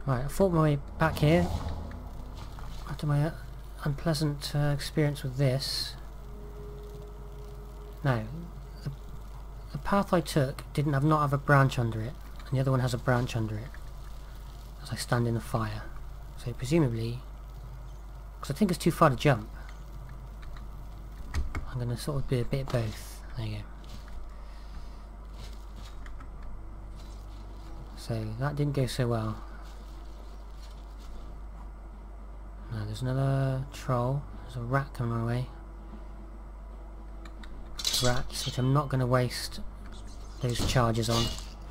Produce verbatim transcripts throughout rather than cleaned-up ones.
Right, I fought my way back here after my uh, unpleasant uh, experience with this. Now, the, the path I took didn't have not have a branch under it, and the other one has a branch under it as I stand in the fire. So presumably, because I think it's too far to jump, I'm going to sort of do a bit of both. There you go. So that didn't go so well. Now there's another troll. There's a rat coming my way. Rats, which I'm not going to waste those charges on.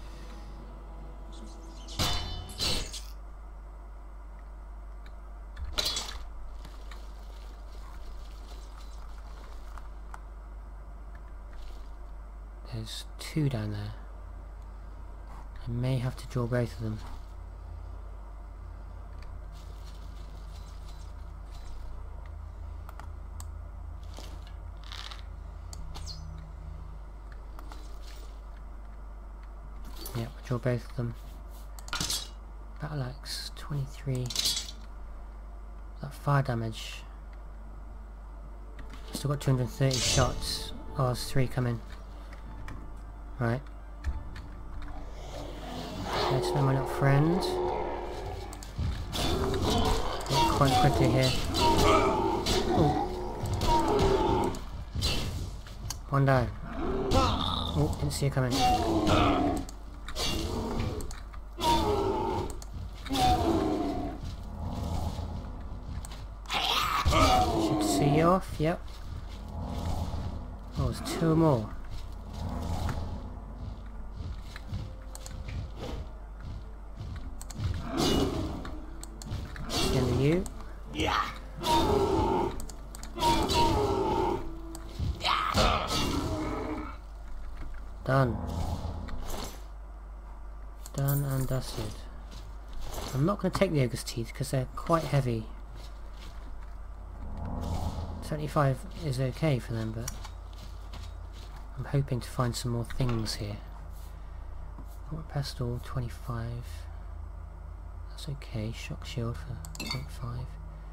There's two down there. I may have to draw both of them. Yep, draw both of them. Battle axe, twenty-three. That fire damage. Still got two hundred thirty shots. Oh, there's three coming. Right. Let's know my little friend. Get quite quickly here. Oh. One down. Oh, didn't see you coming. Should see you off, yep. Oh, there's two more. You. Yeah. Done. Done and dusted. I'm not going to take the ogre's teeth because they're quite heavy. seventy-five is okay for them, but I'm hoping to find some more things here. Pestle, twenty-five. That's okay. Shock shield for zero point five.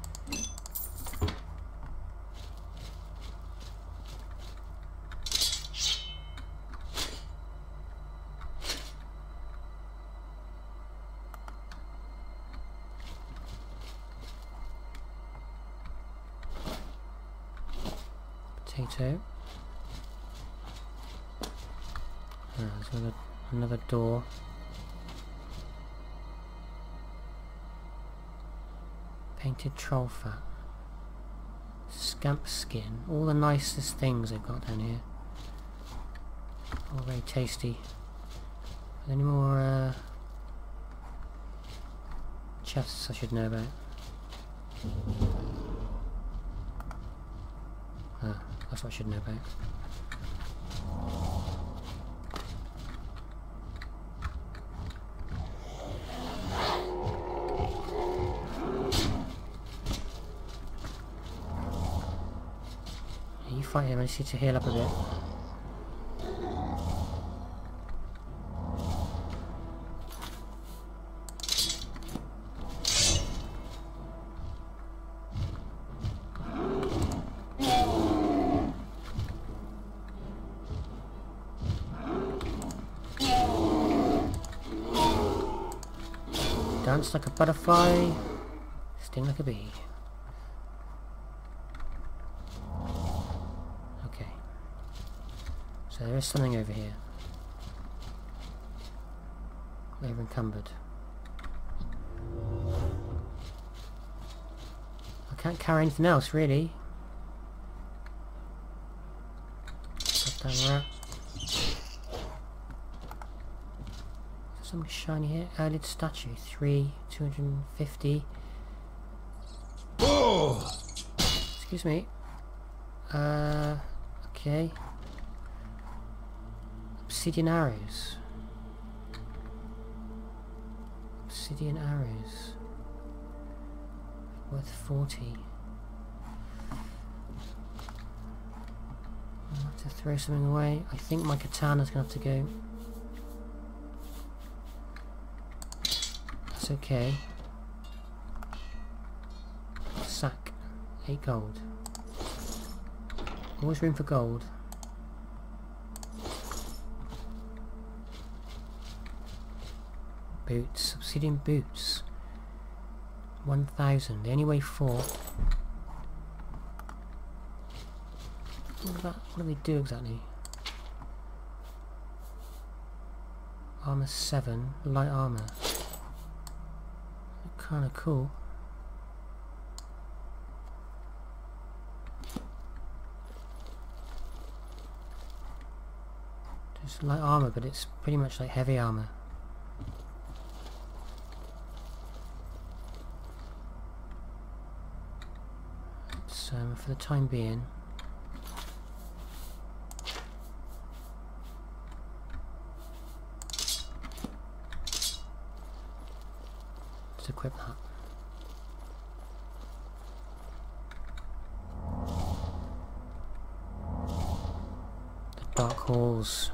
Potato. Oh, there's another, another door. Painted troll fat. Scamp skin. All the nicest things they've got down here. All very tasty. Any more uh, chests I should know about? Ah, that's what I should know about. You fight him, I just need to heal up a bit. Dance like a butterfly, sting like a bee. Okay. So there is something over here. Over encumbered. I can't carry anything else, really. Put down rat. Something shiny here. Eyelid statue. Three, two hundred and fifty. Oh! Excuse me. Uh, okay. Obsidian arrows. Obsidian arrows. Worth forty. I'll have to throw something away. I think my katana's gonna have to go. That's okay. Eight gold. Always room for gold. Boots. Obsidian boots. One thousand. They only weigh four. What, that, what do they do exactly? Armor seven. Light armor. Kinda cool. Just light armor, but it's pretty much like heavy armor. It's um, for the time being. Let's equip that. The dark halls.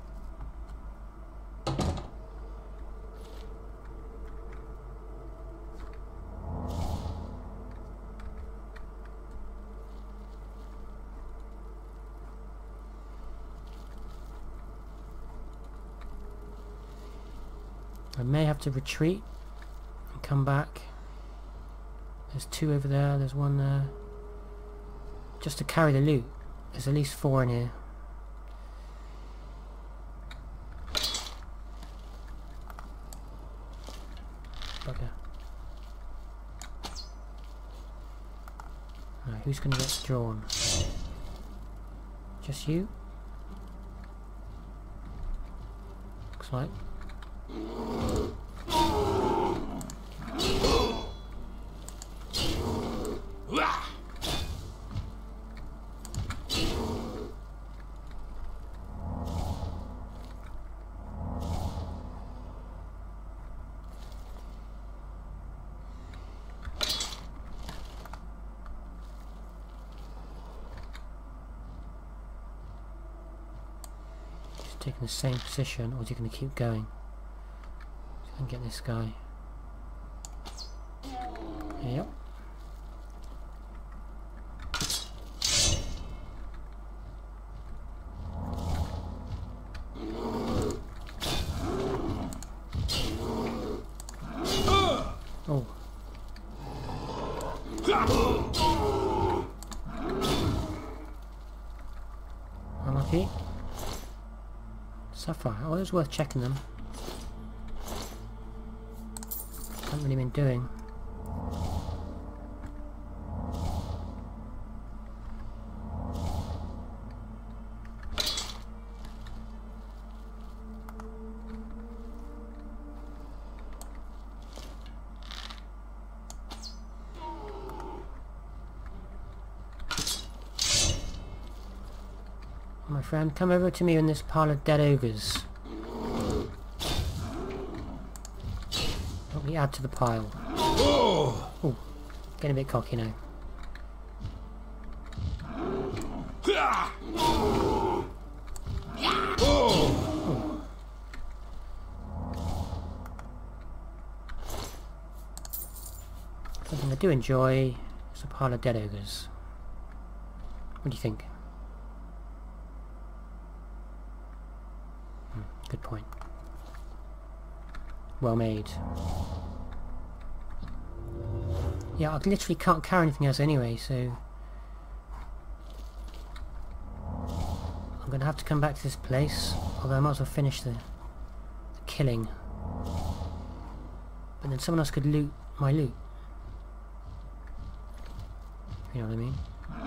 I may have to retreat and come back. There's two over there, there's one there. Just to carry the loot. There's at least four in here. Bugger. Right, who's going to get drawn? Just you? Looks like. Taking the same position, or is he going to keep going? So I can get this guy. Yep. Oh. Unlucky. Sapphire. Oh, it was worth checking them. Haven't really been doing. My friend, come over to me in this pile of dead ogres. Let me add to the pile. Oh, getting a bit cocky now. Oh. Something I do enjoy is a pile of dead ogres. What do you think? Good point. Well made. Yeah, I literally can't carry anything else anyway, so I'm going to have to come back to this place, although I might as well finish the, the killing. But then someone else could loot my loot. You know what I mean?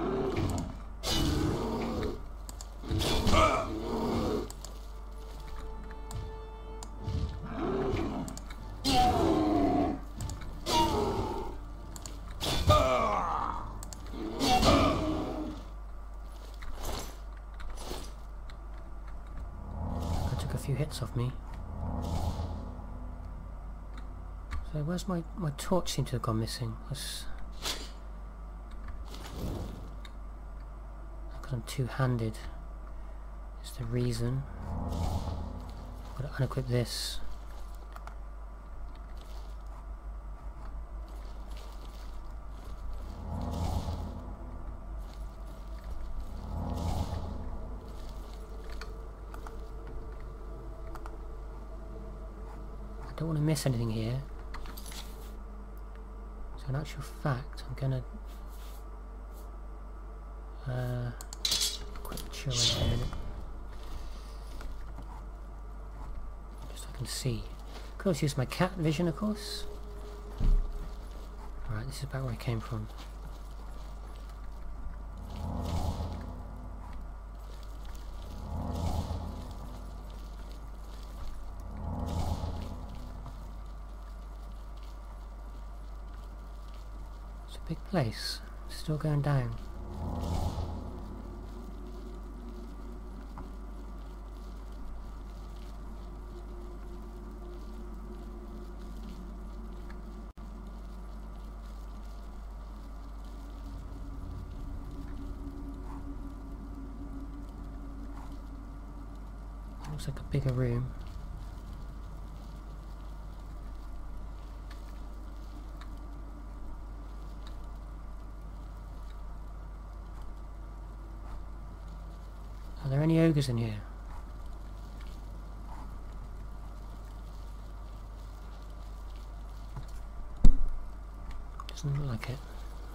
Few hits off me. So where's my my torch? Seems to have gone missing. That's because I'm two-handed. Is the reason. I've got to unequip this. I don't want to miss anything here. So in actual fact, I'm gonna uh, quick chill in a minute, just so I can see. Of course, use my cat vision, of course. Alright, this is about where I came from. It's a big place. Still going down. Looks like a bigger room. Are there any ogres in here? Doesn't look like it.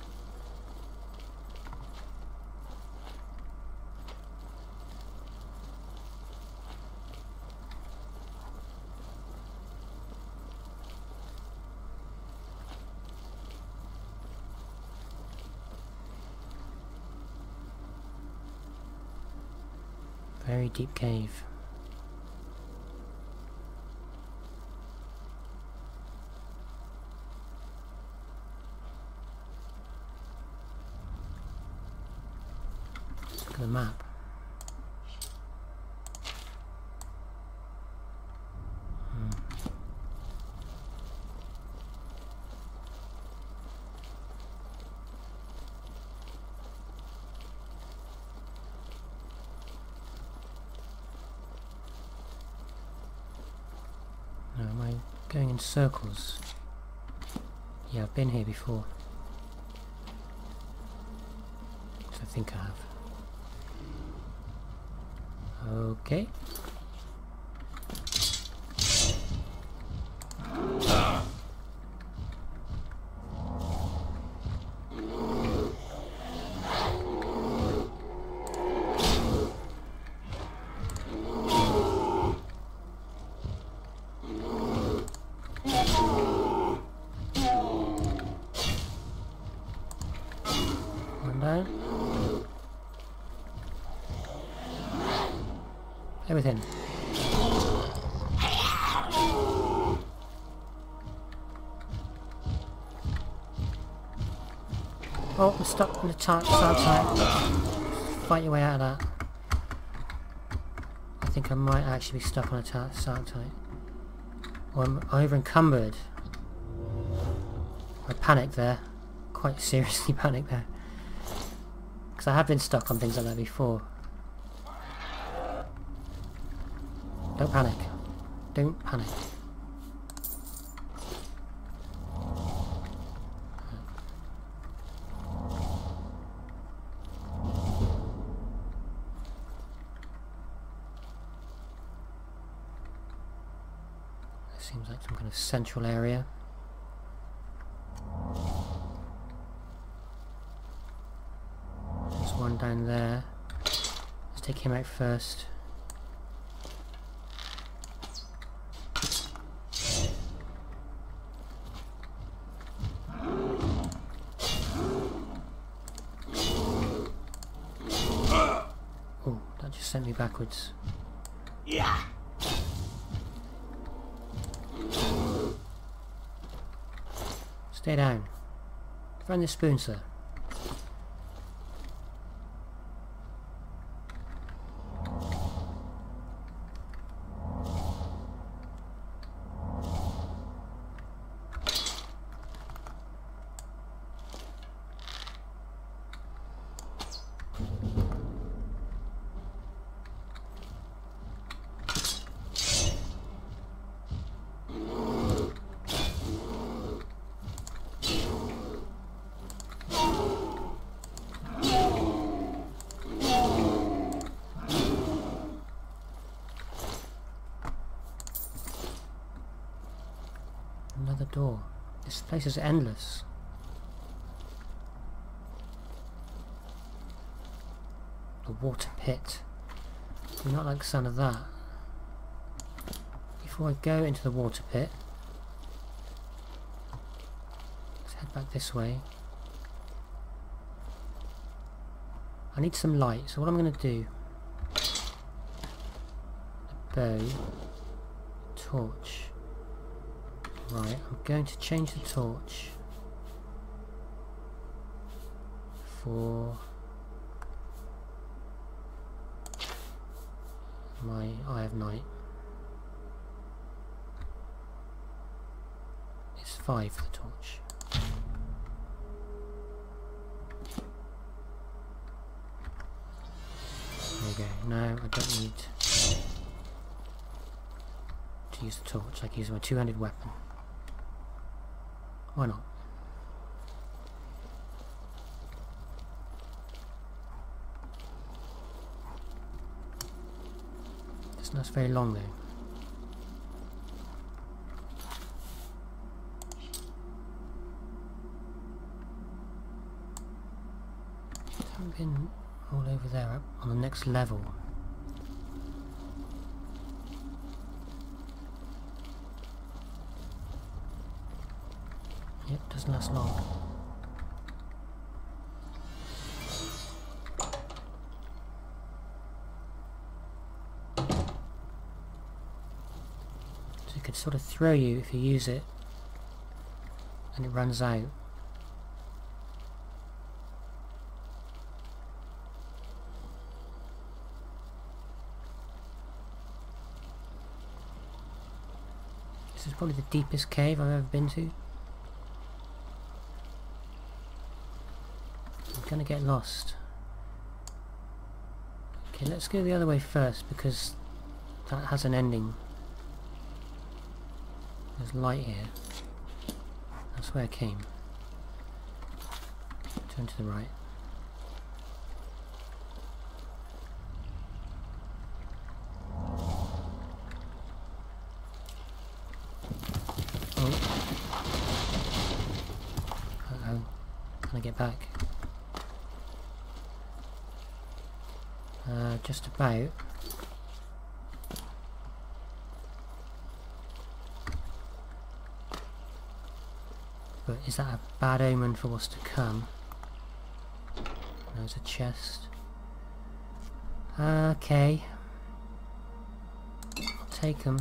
Very deep cave. Look at the map. Hmm. No, am I going in circles? Yeah, I've been here before. So I think I have. Okay. One down. Play with him. Oh, I'm stuck in the chart side. Fight your way out of that. I think I might actually be stuck on a side tight. Or I'm over encumbered. I panicked there. Quite seriously panicked there. Because I have been stuck on things like that before. Don't panic. Don't panic. This seems like some kind of central area. There's one down there. Let's take him out first. Oh, that just sent me backwards. Yeah. Stay down. Find the spoon, sir. Another door. This place is endless. A water pit. Do not like the sound of that. Before I go into the water pit, let's head back this way. I need some light, so what I'm going to do, a bow, torch. Right, I'm going to change the torch for my Eye of Night. It's five for the torch. There you go. Now I don't need to use the torch. I can use my two-handed weapon. Why not? Doesn't last very long though. Haven't been all over there up on the next level. Yep, doesn't last long. So it could sort of throw you if you use it and it runs out. This is probably the deepest cave I've ever been to. I'm gonna get lost. Okay, let's go the other way first because that has an ending. There's light here. That's where I came. Turn to the right. Oh. Uh-oh. Can I get back? Uh, just about. But is that a bad omen for what's to come? There's a chest. Okay. I'll take them.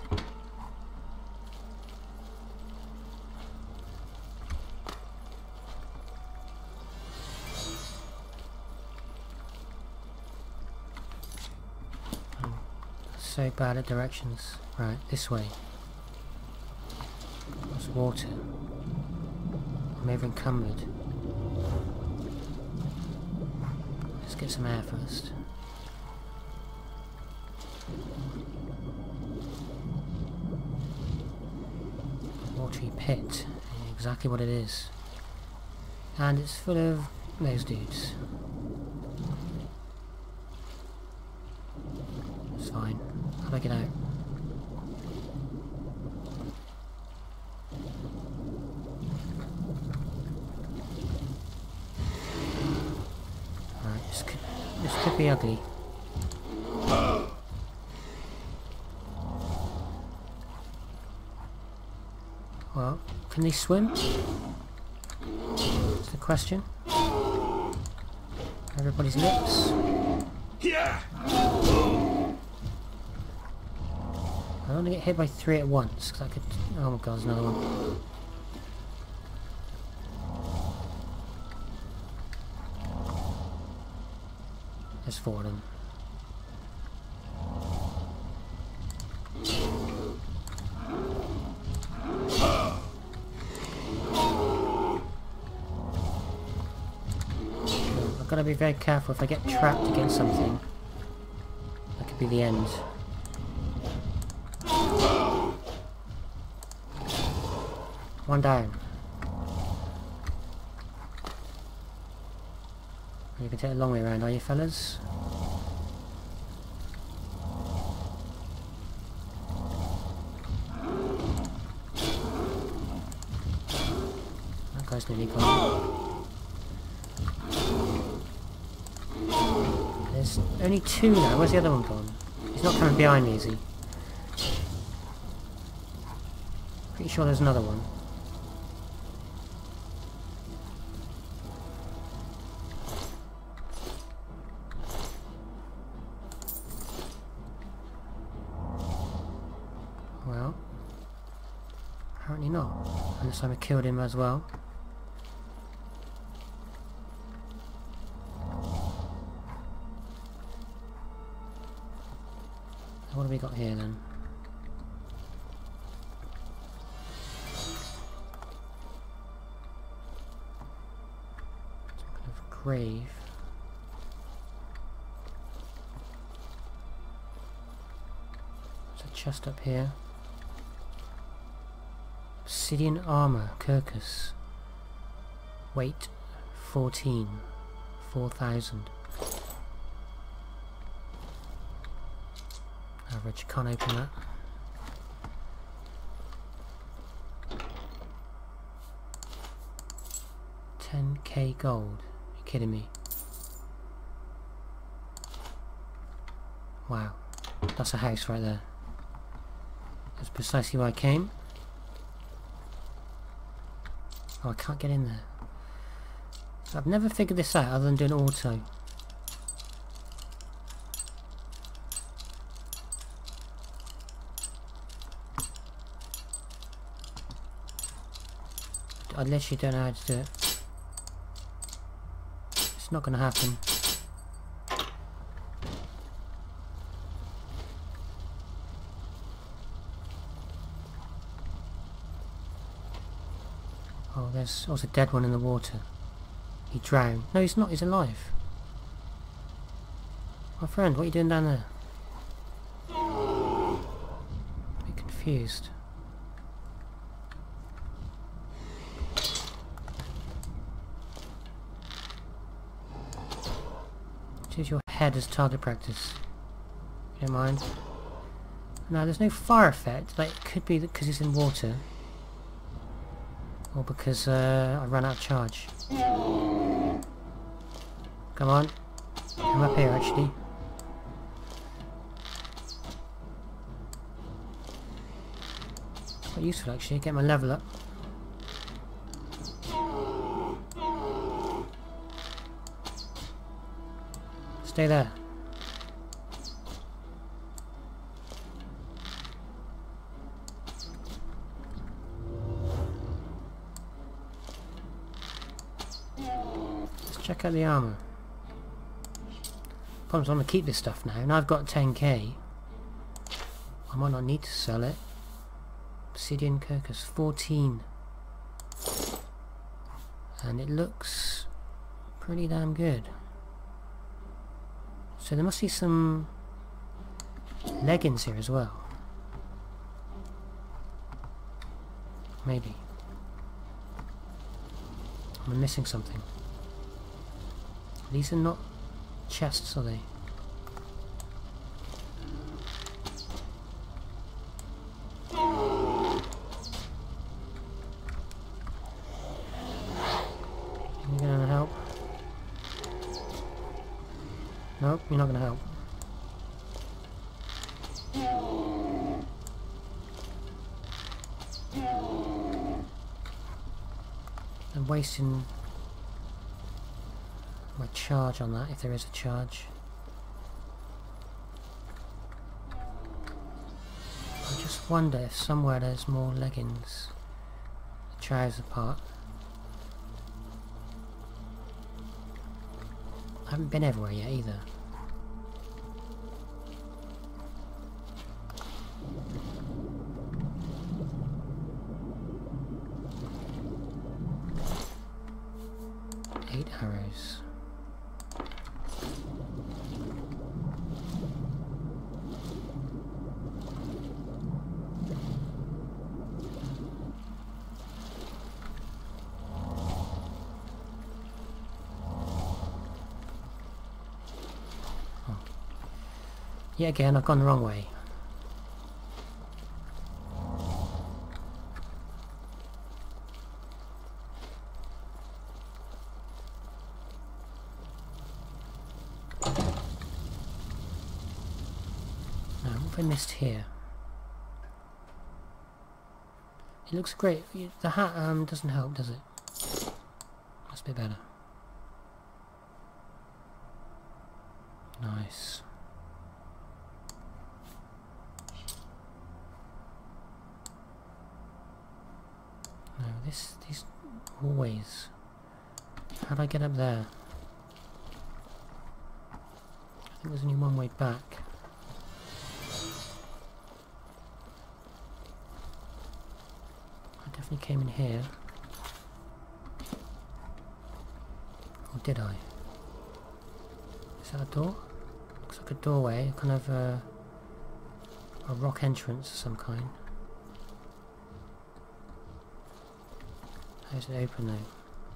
So bad at directions. Right, this way. There's water. I'm over encumbered. Let's get some air first. Watery pit. Exactly what it is. And it's full of those dudes. It's fine. How do I get out? Alright, this could, this could be ugly. Well, can they swim? That's the question. Everybody's lips. Yeah. I don't want to get hit by three at once, because I could... Oh my god, there's another one. There's four of them. I've got to be very careful. If I get trapped against something, that could be the end. One down. You can take a long way around, are you fellas? guy's nearly gone. There's only two now. Where's the other one gone? He's not coming behind me, is he? Pretty sure there's another one. Well, apparently not. Unless I killed him as well. What have we got here then? Some kind of grave. There's a chest up here. Obsidian armor, Kirkus. Weight fourteen. Four thousand. Average, can't open that. ten K gold. Are you kidding me? Wow. That's a house right there. That's precisely where I came. Oh, I can't get in there. So I've never figured this out other than doing auto. I literally don't know how to do it. It's not going to happen. Oh, there's also a dead one in the water. He drowned. No, he's not. He's alive. My friend, what are you doing down there? A bit confused. Choose your head as target practice. You don't mind? No, there's no fire effect. Like, it could be because he's in water. Or because uh, I ran out of charge. Come on. Come up here, actually. Quite useful, actually. Get my level up. Stay there. Let's check out the armour. Problems, I'm going to keep this stuff now. Now I've got ten K. I might not need to sell it. Obsidian Kirkus, fourteen. And it looks pretty damn good. So there must be some leggings here as well. Maybe. I'm missing something. These are not chests, are they? You gonna help? Nope, you're not going to help. I'm wasting my charge on that, if there is a charge. I just wonder if somewhere there's more leggings. The trouser part. I haven't been everywhere yet either. Eight arrows. Yet again, I've gone the wrong way. I missed here? It looks great. The hat um, doesn't help, does it? That's a bit better. Nice. No, this, these hallways. How do I get up there? I think there's only one way back. I definitely came in here. Or did I? Is that a door? Looks like a doorway, kind of a, a rock entrance of some kind. How is it open though?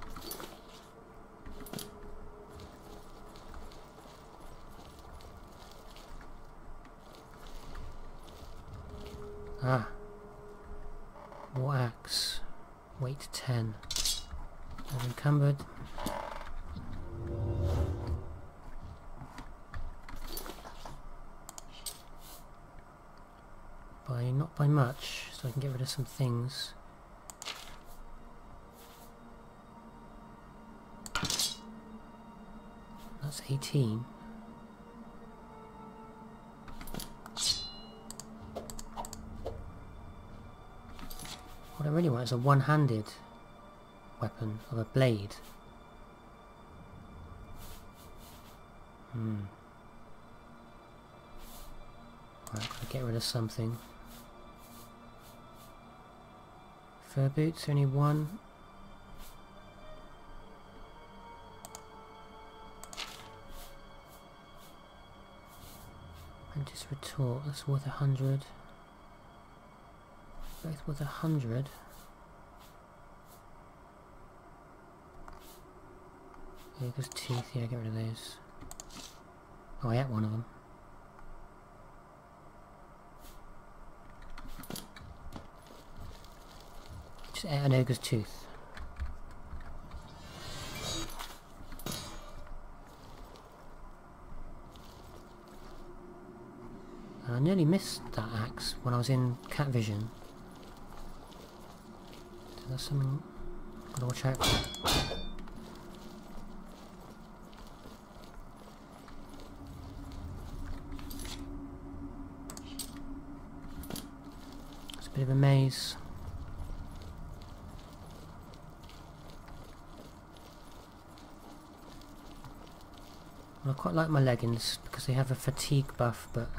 Ah. War axe. Weight ten. Unencumbered. By not by much, so I can get rid of some things. That's eighteen. What I really want is a one-handed weapon of a blade. Hmm. Right, gotta get rid of something. Fur boots, only one. Mantis retort, that's worth a hundred. Both worth a hundred. There goes teeth, yeah, get rid of those. Oh, I ate one of them. Just ate an ogre's tooth. And I nearly missed that axe when I was in cat vision. So there's something I've got to watch out for. It's a bit of a maze. Well, I quite like my leggings because they have a fatigue buff, but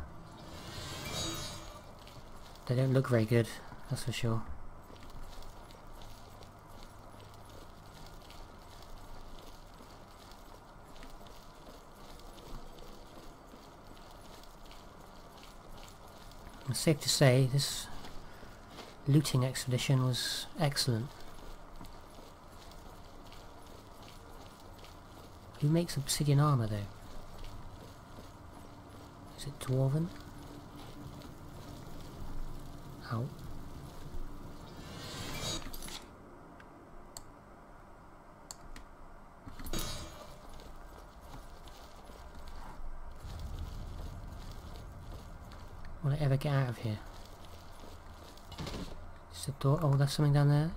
they don't look very good, that's for sure. It's safe to say this looting expedition was excellent. Who makes obsidian armour though? Is it dwarven? Ow. Will I ever get out of here? Is the door? Oh, there's something down there.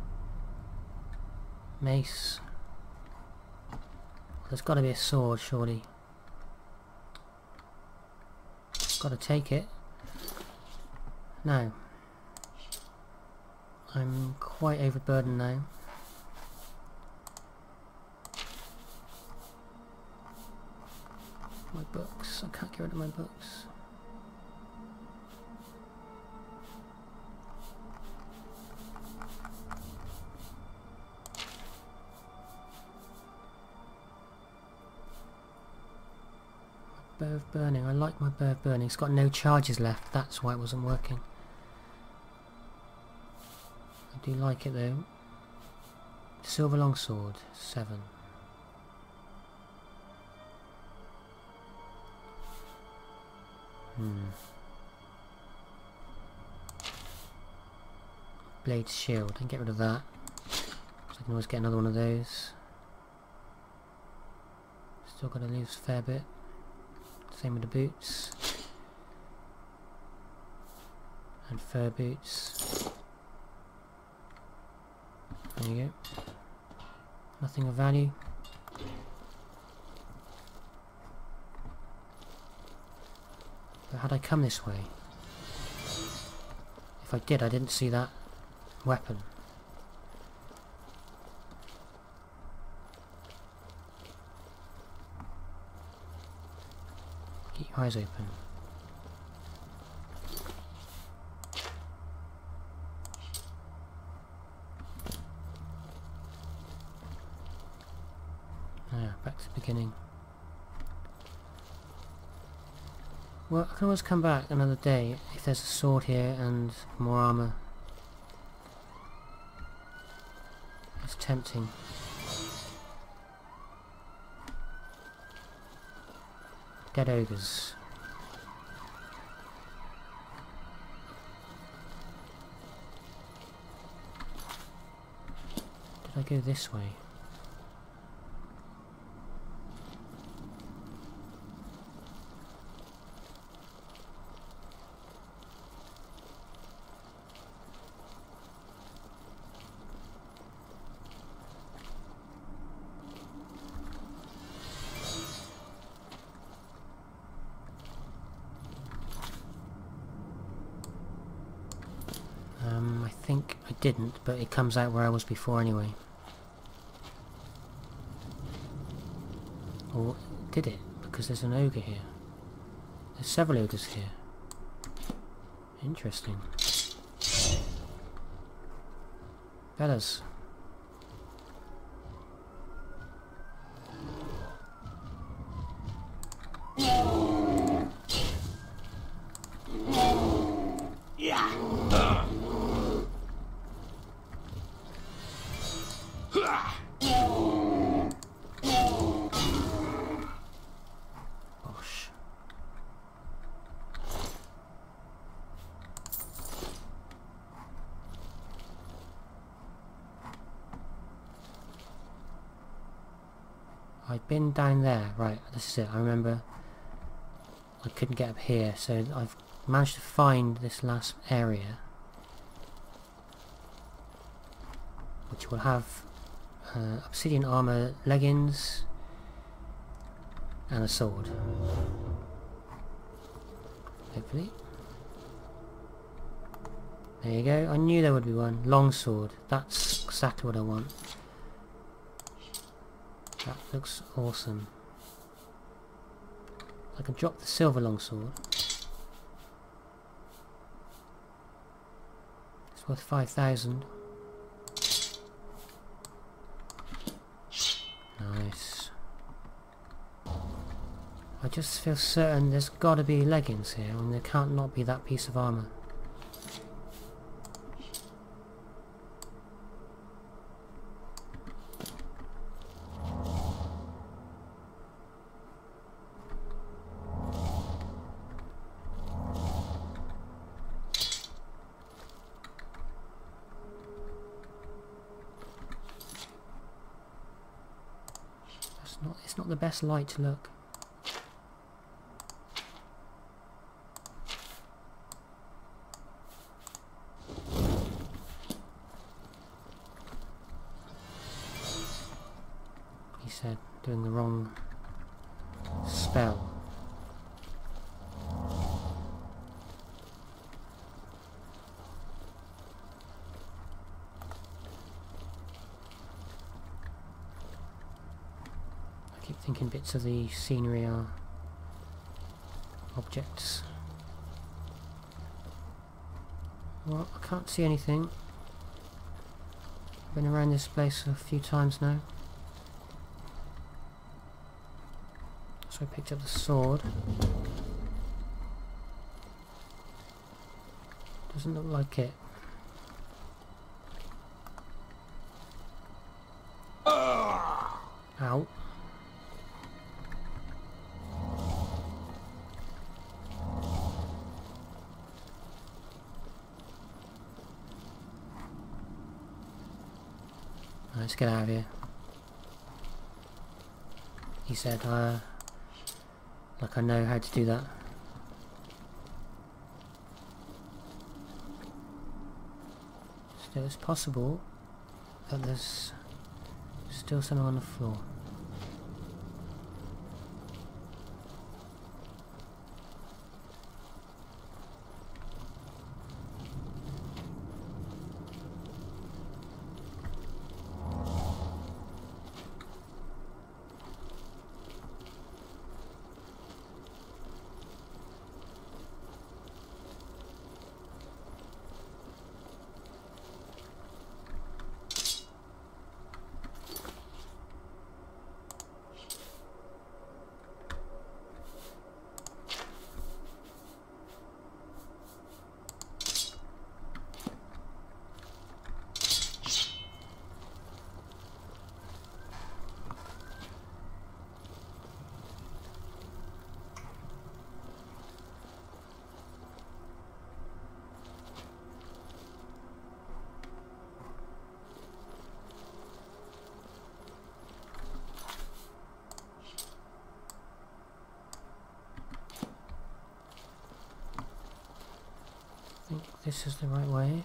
Mace. There's got to be a sword, surely. Got to take it. No. I'm quite overburdened now. My books. I can't get rid of my books. Bow of burning. I like my bow of burning. It's got no charges left. That's why it wasn't working. I do like it though. Silver longsword. Seven. Hmm. Blade shield. I can get rid of that. So I can always get another one of those. Still got to lose a fair bit. Same with the boots. Some fur boots. There you go. Nothing of value. But how'd I come this way? If I did, I didn't see that weapon. Keep your eyes open. Ah, back to the beginning. Well, I can always come back another day if there's a sword here and more armour. It's tempting. Dead ogres. Did I go this way? Um, I think I didn't, but it comes out where I was before anyway. Or did it? Because there's an ogre here. There's several ogres here. Interesting. Fellas. Bosh. I've been down there, right, this is it, I remember I couldn't get up here, so I've managed to find this last area which will have uh, obsidian armor, leggings and a sword, hopefully. There you go, I knew there would be one. Long sword, that's exactly what I want. That looks awesome. I can drop the silver longsword. It's worth five thousand. Nice. I just feel certain there's got to be leggings here, and there can't not be that piece of armour. Not, it's not the best light to look. He said, doing the wrong spell. I keep thinking bits of the scenery are objects. Well, I can't see anything. I've been around this place a few times now. So I picked up the sword. Doesn't look like it. Ow. Let's get out of here. He said, uh, like I know how to do that. So it's possible that there's still something on the floor. I think this is the right way.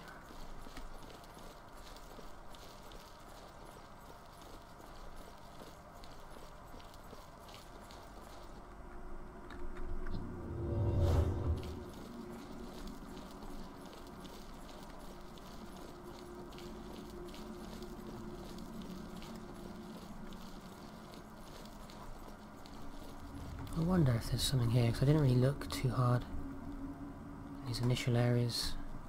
I wonder if there's something here, because I didn't really look too hard in these initial areas.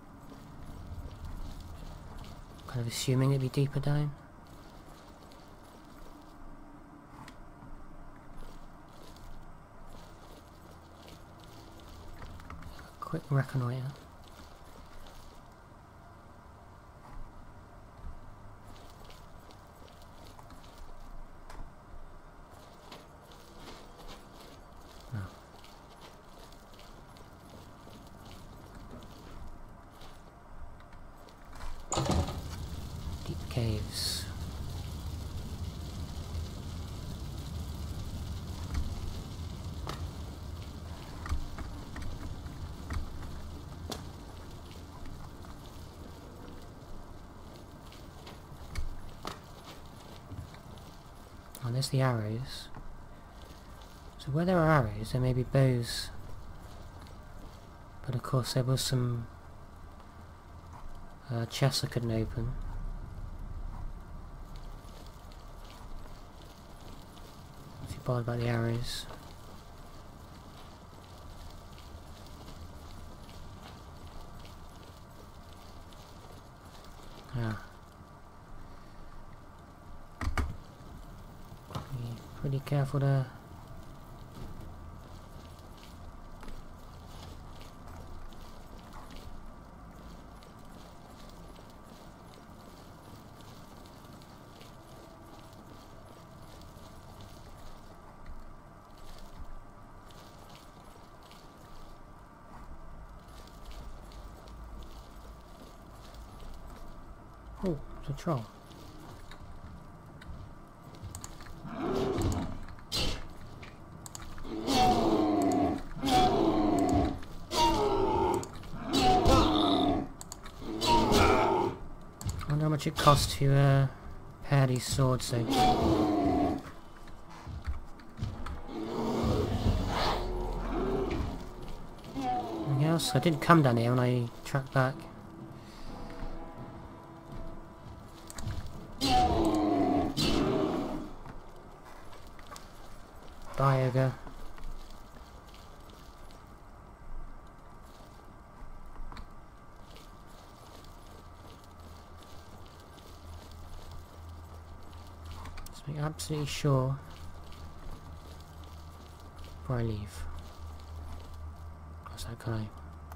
Kind of assuming it'd be deeper down. A quick reconnoiter. Caves. Oh, there's the arrows. So where there are arrows, there may be bows. But of course there was some uh, chests I couldn't open. Bothered about the arrows. Ah. Be pretty careful there. Oh, it's a troll. I wonder how much it costs to uh, pair these swords though. Anything else? I didn't come down here when I tracked back. Die, ogre. Just make absolutely sure before I leave. What's that guy?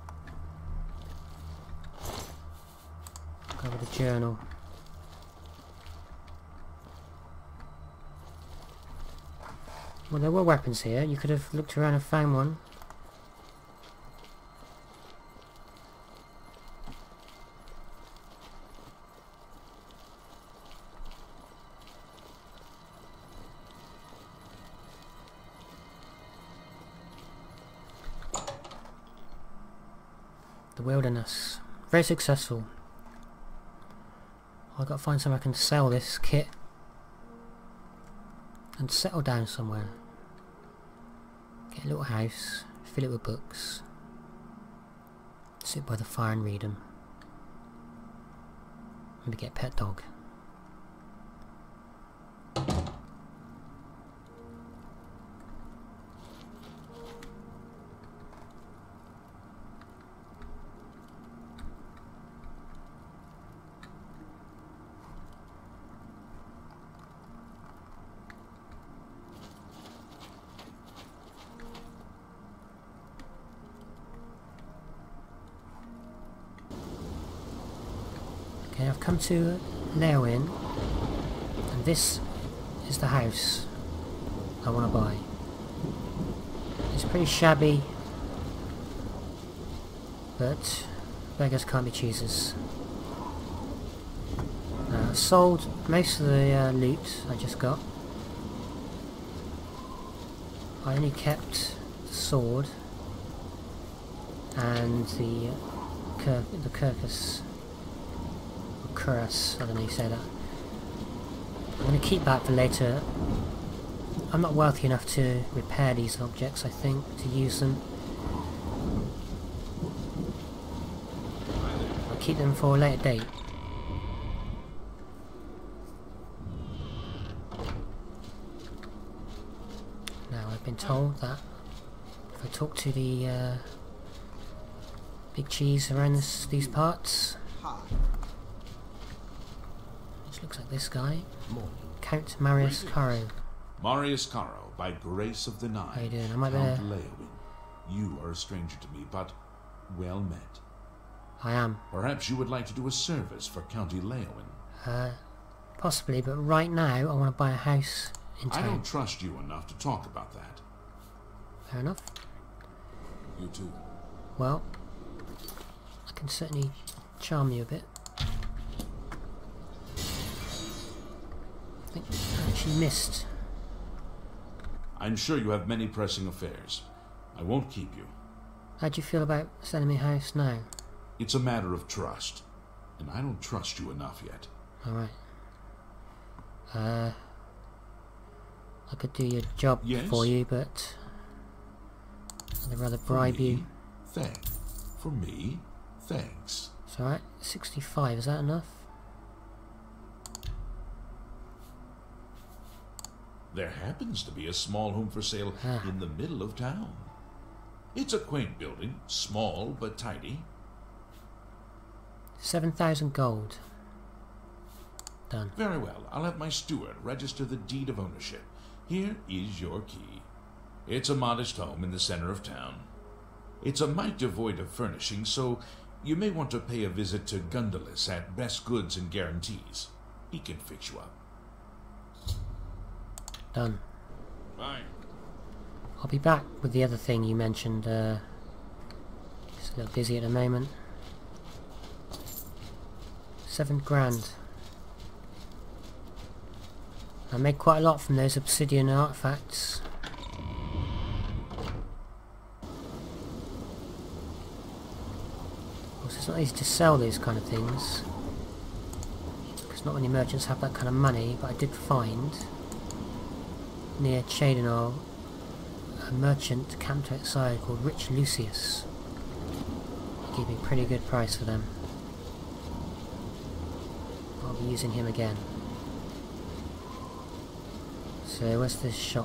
Go with the journal. Well, there were weapons here. You could have looked around and found one. The wilderness. Very successful. I've got to find somewhere I can sell this kit and settle down somewhere. Get a little house, fill it with books, sit by the fire and read them. Maybe get a pet dog. Okay, I've come to Leowin, and this is the house I want to buy. It's pretty shabby, but beggars can't be choosers. Now, I've sold most of the uh, loot I just got. I only kept the sword and the uh, cur the Kirkus. Cuirass, I don't know how you say that. I'm going to keep that for later. I'm not wealthy enough to repair these objects, I think, to use them. I'll keep them for a later date. Now, I've been told that if I talk to the uh, big cheese around this, these parts, looks like this guy. Morning. Count Marius Caro. Marius Caro, by grace of the Nine. How you doing? Am I Count there? Leowin. You are a stranger to me, but well met. I am. Perhaps you would like to do a service for County Leowin. Uh, possibly, but right now I want to buy a house in town. I don't trust you enough to talk about that. Fair enough. You too. Well, I can certainly charm you a bit. I think I actually missed. I'm sure you have many pressing affairs. I won't keep you. How do you feel about selling me a house now? It's a matter of trust, and I don't trust you enough yet. Alright. Uh, I could do your job yes? for you, but I'd rather bribe for me, you. Thank. For me, thanks. It's alright. sixty-five, is that enough? There happens to be a small home for sale ah. in the middle of town. It's a quaint building, small but tidy. Seven thousand gold. Done. Very well. I'll have my steward register the deed of ownership. Here is your key. It's a modest home in the center of town. It's a mite devoid of furnishing, so you may want to pay a visit to Gundalis at Best Goods and Guarantees. He can fix you up. Done. Fine. I'll be back with the other thing you mentioned. Uh, just a little busy at the moment. Seven grand. I made quite a lot from those obsidian artifacts. Of course, it's not easy to sell these kind of things, because not many merchants have that kind of money, but I did find near Chadenor a merchant camped outside called Rich Lucius. He gave me a pretty good price for them. I'll be using him again. So where's this shop?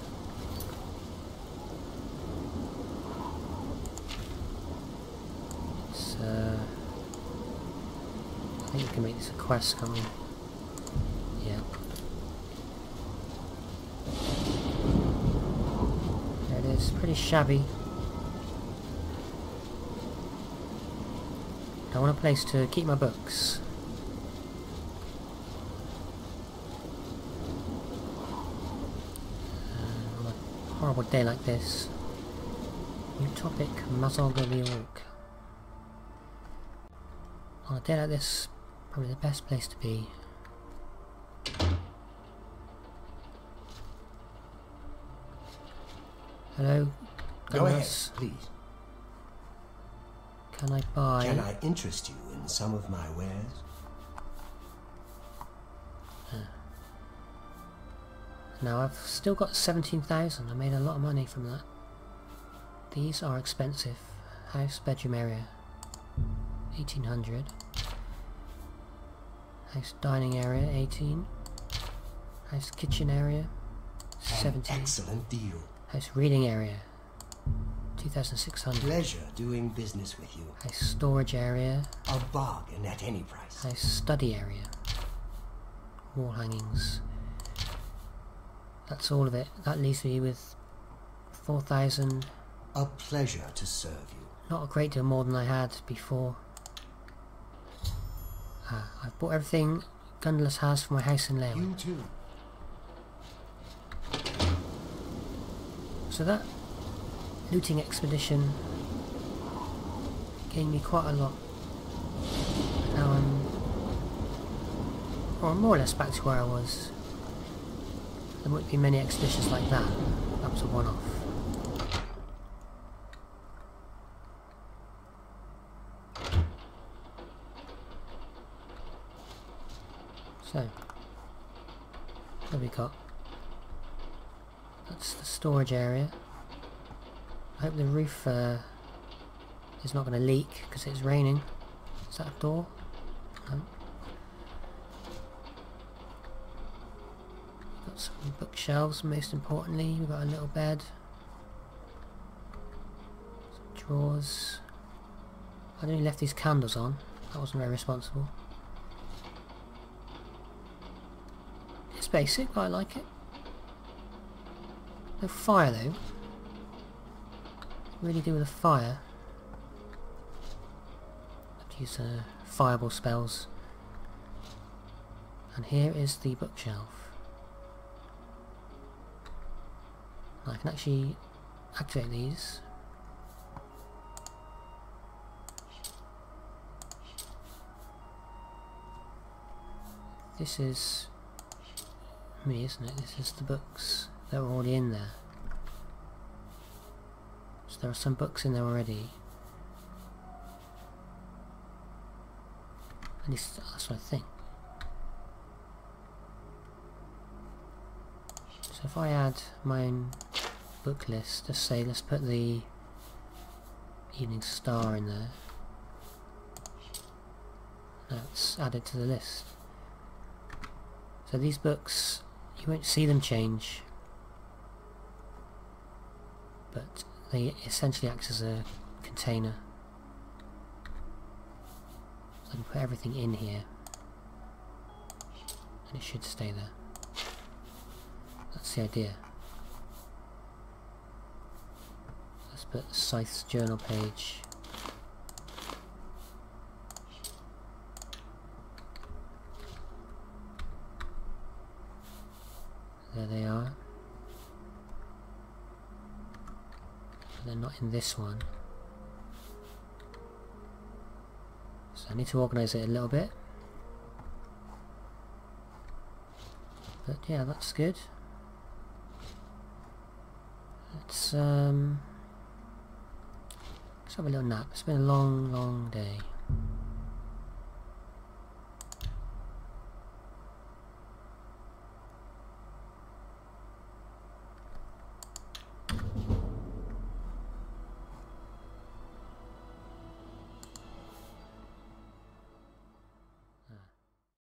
It's, uh, I think we can make this a quest, can't we? Yeah. There it is, pretty shabby. I want a place to keep my books. Horrible day like this. New topic, Mazal de York. On a day like this, probably the best place to be. Hello? Go ahead, Gundalis. please. Can I buy... Can I interest you in some of my wares? Now I've still got seventeen thousand. I made a lot of money from that. These are expensive. House bedroom area, eighteen hundred. House dining area, eighteen. House kitchen area, seventeen. An excellent deal. House reading area, two thousand six hundred. Pleasure doing business with you. House storage area. A bargain at any price. House study area. Wall hangings. That's all of it. That leaves me with four thousand. A pleasure to serve you. Not a great deal more than I had before. Ah, I've bought everything Gundulus has for my house in Lewa. You too. So that looting expedition gained me quite a lot. Now I'm, or more or less back to where I was. There won't be many expeditions like that. That was a one-off. So, what have we got? That's the storage area. I hope the roof uh, is not going to leak because it's raining. Is that a door? No. Got some bookshelves, most importantly. We've got a little bed. Some drawers. I only left these candles on. That wasn't very responsible. It's basic, but I like it. No fire though. Really do with a fire. Have to use uh, fireball spells. And here is the bookshelf. I can actually activate these. This is me, isn't it? This is the books that were already in there. So there are some books in there already. At least that's what I think. So if I add my own book list, just say let's put the Evening Star in there. That's added to the list. So these books, you won't see them change, but they essentially act as a container. So I can put everything in here and it should stay there. That's the idea. Let's put Scythe's journal page. There they are. They're not in this one. So I need to organise it a little bit. But yeah, that's good. Let's um let's have a little nap. It's been a long, long day.